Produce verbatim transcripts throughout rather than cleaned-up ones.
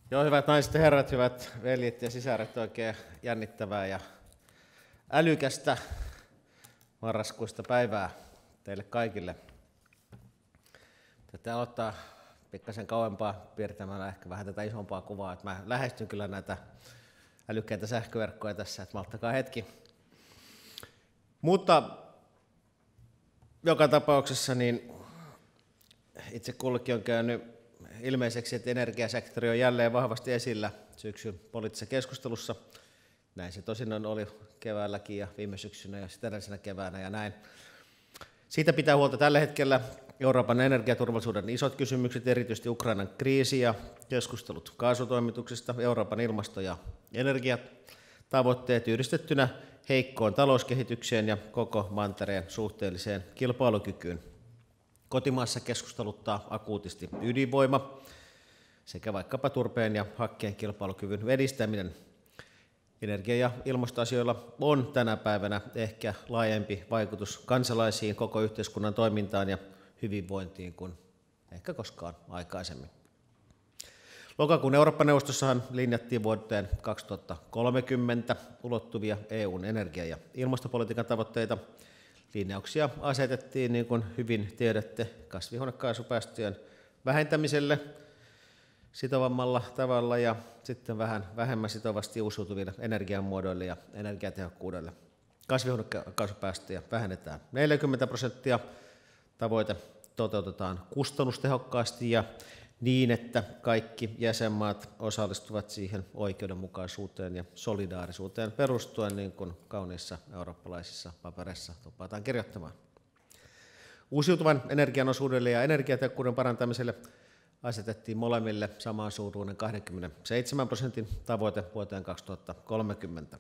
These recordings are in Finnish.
Joo, hyvät naiset ja herrat, hyvät veljet ja sisaret, oikein jännittävää ja älykästä marraskuista päivää teille kaikille. Tätä aloittaa pikkasen kauempaa piirtämällä ehkä vähän tätä isompaa kuvaa, että mä lähestyn kyllä näitä älykkäitä sähköverkkoja tässä, että malttakaa hetki. Mutta joka tapauksessa niin itse kullekin on käynyt ilmeiseksi, että energiasektori on jälleen vahvasti esillä syksyn poliittisessa keskustelussa. Näin se tosin on oli keväälläkin ja viime syksynä ja sitten edellisenä keväänä ja näin. Siitä pitää huolta tällä hetkellä Euroopan energiaturvallisuuden isot kysymykset, erityisesti Ukrainan kriisi ja keskustelut kaasutoimituksista, Euroopan ilmasto- ja energiatavoitteet yhdistettynä heikkoon talouskehitykseen ja koko mantereen suhteelliseen kilpailukykyyn. Kotimaassa keskusteluttaa akuutisti ydinvoima sekä vaikkapa turpeen ja hakkeen kilpailukyvyn edistäminen. Energia- ja ilmastoasioilla on tänä päivänä ehkä laajempi vaikutus kansalaisiin, koko yhteiskunnan toimintaan ja hyvinvointiin kuin ehkä koskaan aikaisemmin. Lokakuun Eurooppa-neuvostossahan linjattiin vuoteen kaksituhattakolmekymmentä ulottuvia E U:n energia- ja ilmastopolitiikan tavoitteita. Linjauksia asetettiin, niin kuin hyvin tiedätte, kasvihuonekaasupäästöjen vähentämiselle sitovammalla tavalla ja sitten vähän vähemmän sitovasti uusiutuville energiamuodoille ja energiatehokkuudelle. Kasvihuonekaasupäästöjä vähennetään neljäkymmentä prosenttia. Tavoite toteutetaan kustannustehokkaasti ja niin, että kaikki jäsenmaat osallistuvat siihen oikeudenmukaisuuteen ja solidaarisuuteen perustuen, niin kuin kauniissa eurooppalaisissa papereissa tupataan kirjoittamaan. Uusiutuvan energian osuudelle ja energiatehokkuuden parantamiselle asetettiin molemmille samansuuruinen kaksikymmentäseitsemän prosentin tavoite vuoteen kaksituhattakolmekymmentä.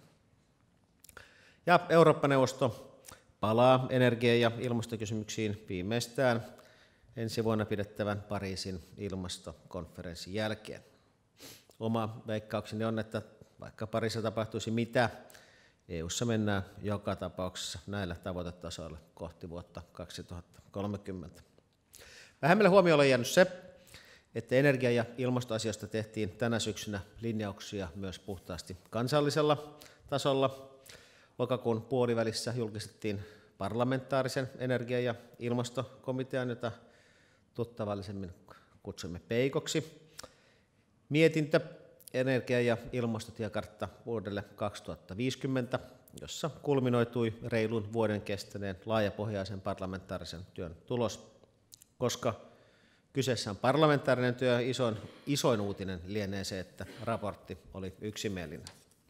Ja Eurooppa-neuvosto palaa energia- ja ilmastokysymyksiin viimeistään ensi vuonna pidettävän Pariisin ilmastokonferenssin jälkeen. Oma veikkaukseni on, että vaikka Pariisissa tapahtuisi mitä, E U:ssa mennään joka tapauksessa näillä tavoitetasoilla kohti vuotta kaksituhattakolmekymmentä. Vähemmälle huomiolle on jäänyt se, että energia- ja ilmastoasioista tehtiin tänä syksynä linjauksia myös puhtaasti kansallisella tasolla. Lokakuun puolivälissä julkistettiin parlamentaarisen energia- ja ilmastokomitean, jota tuttavallisemmin kutsumme peikoksi, mietintö energia- ja ilmastotiekartta vuodelle kaksituhattaviisikymmentä, jossa kulminoitui reilun vuoden kestäneen laajapohjaisen parlamentaarisen työn tulos. Koska kyseessä on parlamentaarinen työ, isoin, isoin uutinen lienee se, että raportti oli yksimielinen.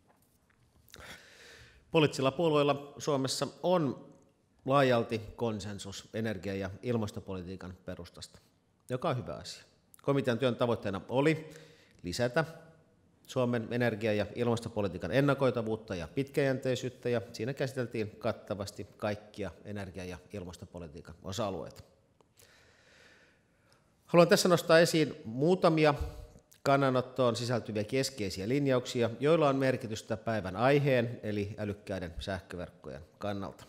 Poliittisilla puolueilla Suomessa on laajalti konsensus energia- ja ilmastopolitiikan perustasta, joka on hyvä asia. Komitean työn tavoitteena oli lisätä Suomen energia- ja ilmastopolitiikan ennakoitavuutta ja pitkäjänteisyyttä, ja siinä käsiteltiin kattavasti kaikkia energia- ja ilmastopolitiikan osa-alueita. Haluan tässä nostaa esiin muutamia kannanottoon sisältyviä keskeisiä linjauksia, joilla on merkitystä päivän aiheen eli älykkäiden sähköverkkojen kannalta.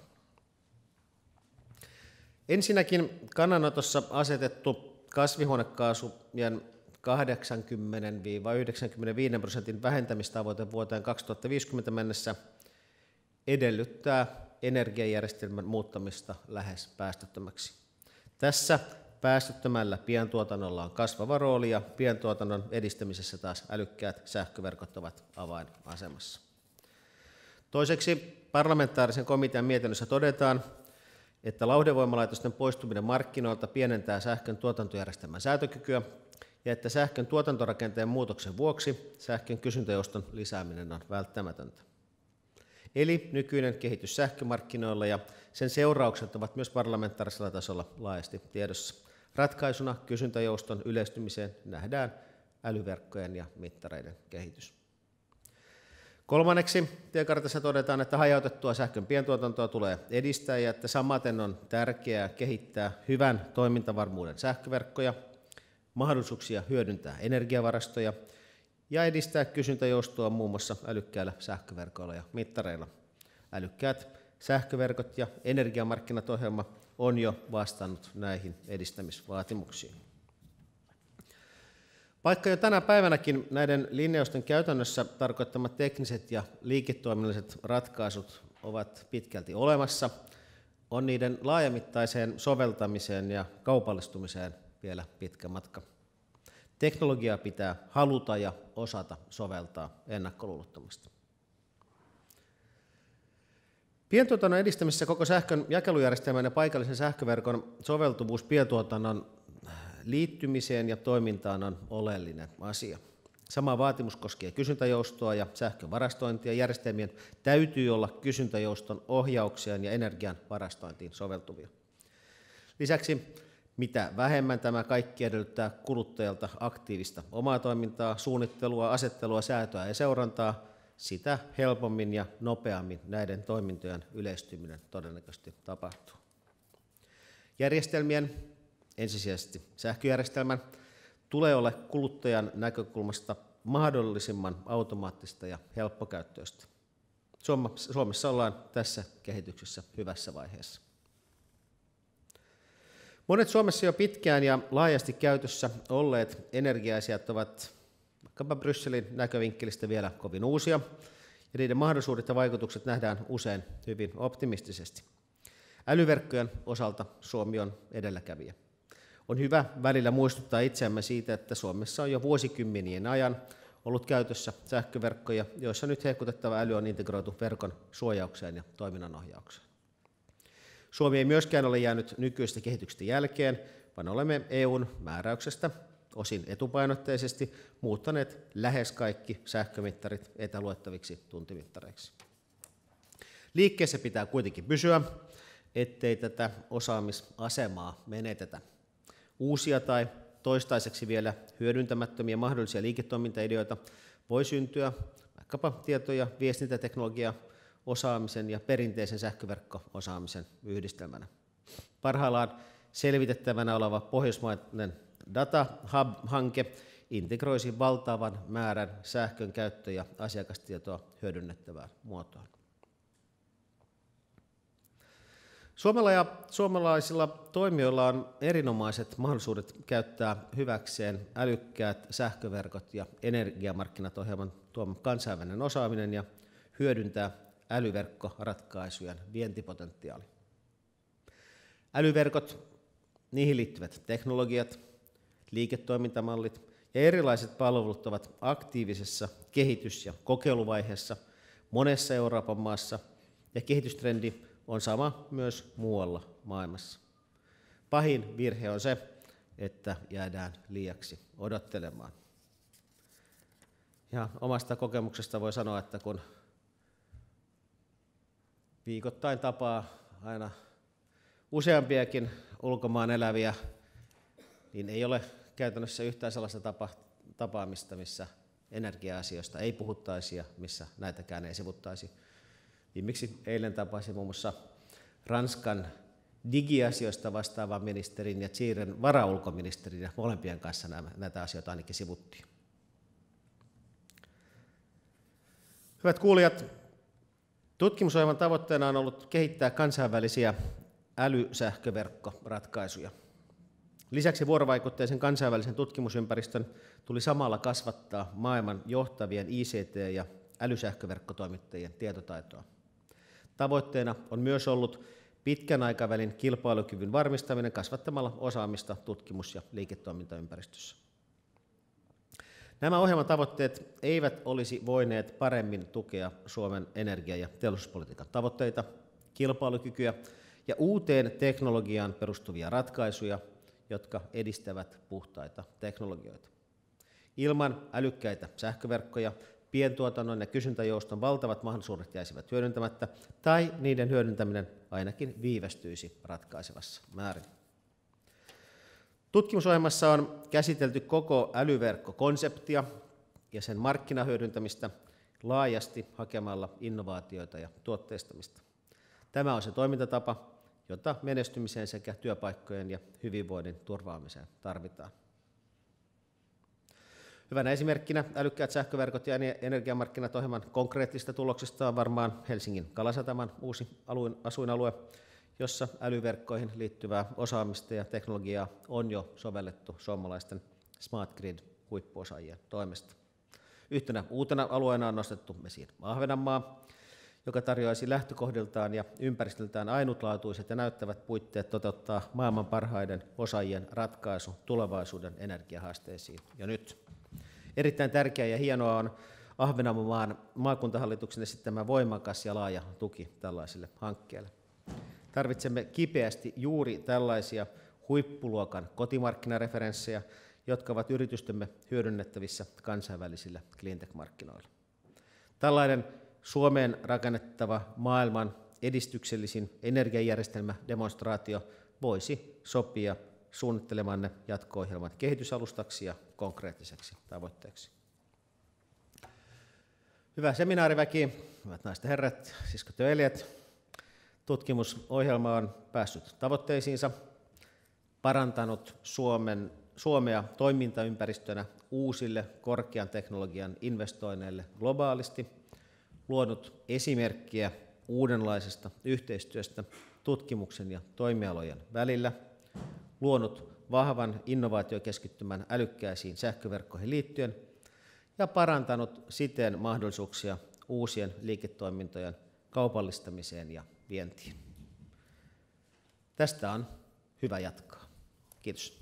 Ensinnäkin kannanotossa asetettu kasvihuonekaasujen kahdeksankymmentä yhdeksänkymmentäviisi prosentin vähentämistavoite vuoteen kaksituhattaviisikymmentä mennessä edellyttää energiajärjestelmän muuttamista lähes päästöttömäksi. Tässä päästöttömällä pientuotannolla on kasvava rooli ja pientuotannon edistämisessä taas älykkäät sähköverkot ovat avainasemassa. Toiseksi parlamentaarisen komitean mietinnössä todetaan, että lauhdevoimalaitosten poistuminen markkinoilta pienentää sähkön tuotantojärjestelmän säätökykyä ja että sähkön tuotantorakenteen muutoksen vuoksi sähkön kysyntäjouston lisääminen on välttämätöntä. Eli nykyinen kehitys sähkömarkkinoilla ja sen seuraukset ovat myös parlamentaarisella tasolla laajasti tiedossa. Ratkaisuna kysyntäjouston yleistymiseen nähdään älyverkkojen ja mittareiden kehitys. Kolmanneksi tiekartassa todetaan, että hajautettua sähkön pientuotantoa tulee edistää ja että samaten on tärkeää kehittää hyvän toimintavarmuuden sähköverkkoja, mahdollisuuksia hyödyntää energiavarastoja ja edistää kysyntäjoustoa muun muassa älykkäillä sähköverkoilla ja mittareilla. Älykkäät sähköverkot ja energiamarkkinat-ohjelma on jo vastannut näihin edistämisvaatimuksiin. Vaikka jo tänä päivänäkin näiden linjausten käytännössä tarkoittamat tekniset ja liiketoiminnalliset ratkaisut ovat pitkälti olemassa, on niiden laajamittaiseen soveltamiseen ja kaupallistumiseen vielä pitkä matka. Teknologiaa pitää haluta ja osata soveltaa ennakkoluulottomasti. Pientuotannon edistämisessä koko sähkön jakelujärjestelmän ja paikallisen sähköverkon soveltuvuus pientuotannon liittymiseen ja toimintaan on oleellinen asia. Sama vaatimus koskee kysyntäjoustoa ja sähkön varastointia. Järjestelmien täytyy olla kysyntäjouston ohjaukseen ja energian varastointiin soveltuvia. Lisäksi mitä vähemmän tämä kaikki edellyttää kuluttajalta aktiivista omaa toimintaa, suunnittelua, asettelua, säätöä ja seurantaa, sitä helpommin ja nopeammin näiden toimintojen yleistyminen todennäköisesti tapahtuu. Järjestelmien, ensisijaisesti sähköjärjestelmän, tulee olla kuluttajan näkökulmasta mahdollisimman automaattista ja helppokäyttöistä. Suomessa ollaan tässä kehityksessä hyvässä vaiheessa. Monet Suomessa jo pitkään ja laajasti käytössä olleet energia-asiat ovat vaikkapa Brysselin näkövinkkelistä vielä kovin uusia, ja niiden mahdollisuudet ja vaikutukset nähdään usein hyvin optimistisesti. Älyverkkojen osalta Suomi on edelläkävijä. On hyvä välillä muistuttaa itseämme siitä, että Suomessa on jo vuosikymmenien ajan ollut käytössä sähköverkkoja, joissa nyt hehkutettava äly on integroitu verkon suojaukseen ja toiminnanohjaukseen. Suomi ei myöskään ole jäänyt nykyisestä kehityksestä jälkeen, vaan olemme E U:n määräyksestä osin etupainotteisesti muuttaneet lähes kaikki sähkömittarit etäluettaviksi tuntimittareiksi. Liikkeessä pitää kuitenkin pysyä, ettei tätä osaamisasemaa menetetä. Uusia tai toistaiseksi vielä hyödyntämättömiä mahdollisia liiketoimintaideoita voi syntyä vaikkapa tieto- ja viestintäteknologia osaamisen ja perinteisen sähköverkko-osaamisen yhdistelmänä. Parhaillaan selvitettävänä oleva pohjoismainen Data Hub-hanke integroisi valtavan määrän sähkön käyttö- ja asiakastietoa hyödynnettävään muotoon. Suomella ja suomalaisilla toimijoilla on erinomaiset mahdollisuudet käyttää hyväkseen älykkäät sähköverkot ja energiamarkkinat ohjelman tuoma kansainvälinen osaaminen ja hyödyntää älyverkkoratkaisujen vientipotentiaali. Älyverkot, niihin liittyvät teknologiat, liiketoimintamallit ja erilaiset palvelut ovat aktiivisessa kehitys- ja kokeiluvaiheessa monessa Euroopan maassa, ja kehitystrendi on sama myös muualla maailmassa. Pahin virhe on se, että jäädään liiaksi odottelemaan. Ja omasta kokemuksesta voi sanoa, että kun viikoittain tapaa aina useampiakin ulkomaan eläviä, niin ei ole käytännössä yhtään sellaista tapa, tapaamista, missä energia-asioista ei puhuttaisi ja missä näitäkään ei sivuttaisi. Viimeksi eilen tapasin muun muassa Ranskan digiasioista vastaavan ministerin ja Chilen varaulkoministerin, ja molempien kanssa näitä asioita ainakin sivuttiin. Hyvät kuulijat, tutkimusohjelman tavoitteena on ollut kehittää kansainvälisiä älysähköverkkoratkaisuja. Lisäksi vuorovaikutteisen kansainvälisen tutkimusympäristön tuli samalla kasvattaa maailman johtavien I C T- ja älysähköverkkotoimittajien tietotaitoa. Tavoitteena on myös ollut pitkän aikavälin kilpailukyvyn varmistaminen kasvattamalla osaamista tutkimus- ja liiketoimintaympäristössä. Nämä ohjelman tavoitteet eivät olisi voineet paremmin tukea Suomen energia- ja teollisuuspolitiikan tavoitteita, kilpailukykyä ja uuteen teknologiaan perustuvia ratkaisuja, jotka edistävät puhtaita teknologioita. Ilman älykkäitä sähköverkkoja pientuotannon ja kysyntäjouston valtavat mahdollisuudet jäisivät hyödyntämättä, tai niiden hyödyntäminen ainakin viivästyisi ratkaisevassa määrin. Tutkimusohjelmassa on käsitelty koko älyverkkokonseptia ja sen markkinahyödyntämistä laajasti hakemalla innovaatioita ja tuotteistamista. Tämä on se toimintatapa, jota menestymiseen sekä työpaikkojen ja hyvinvoinnin turvaamiseen tarvitaan. Hyvänä esimerkkinä älykkäät sähköverkot ja energiamarkkinat ohjelman konkreettisista tuloksista on varmaan Helsingin Kalasataman uusi asuinalue, jossa älyverkkoihin liittyvää osaamista ja teknologiaa on jo sovellettu suomalaisten Smart Grid huippuosaajien toimesta. Yhtenä uutena alueena on nostettu esiin Ahvenanmaa, joka tarjoaisi lähtökohdiltaan ja ympäristöltään ainutlaatuiset ja näyttävät puitteet toteuttaa maailman parhaiden osaajien ratkaisu tulevaisuuden energiahaasteisiin jo nyt. Erittäin tärkeää ja hienoa on Ahvenanmaan maakuntahallituksen esittämä voimakas ja laaja tuki tällaisille hankkeille. Tarvitsemme kipeästi juuri tällaisia huippuluokan kotimarkkinareferenssejä, jotka ovat yritystemme hyödynnettävissä kansainvälisillä cleantech-markkinoilla. Tällainen Suomeen rakennettava maailman edistyksellisin energiajärjestelmädemonstraatio voisi sopia suunnittelemanne jatko-ohjelman kehitysalustaksi ja konkreettiseksi tavoitteeksi. Hyvä seminaariväki, hyvät naiset ja herrat, siskot ja veljet. Tutkimusohjelma on päässyt tavoitteisiinsa, parantanut Suomen, Suomea toimintaympäristönä uusille korkean teknologian investoinneille globaalisti, luonut esimerkkiä uudenlaisesta yhteistyöstä tutkimuksen ja toimialojen välillä, luonut vahvan innovaatiokeskittymän älykkääsiin sähköverkkoihin liittyen ja parantanut siten mahdollisuuksia uusien liiketoimintojen kaupallistamiseen ja vientiin. Tästä on hyvä jatkaa. Kiitos.